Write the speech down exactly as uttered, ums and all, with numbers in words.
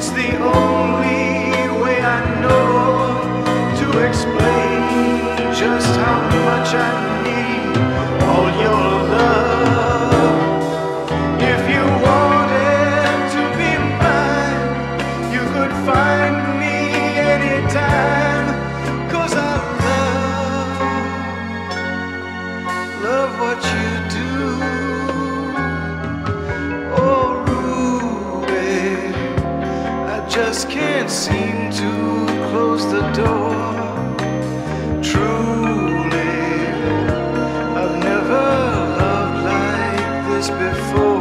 It's the only way I know to explain just how much I need all your love. If you wanted to be mine, you could find me anytime, 'cause I love, love what you do. Oh, Ruby, I just can't seem to close the door. Truly, I've never loved like this before.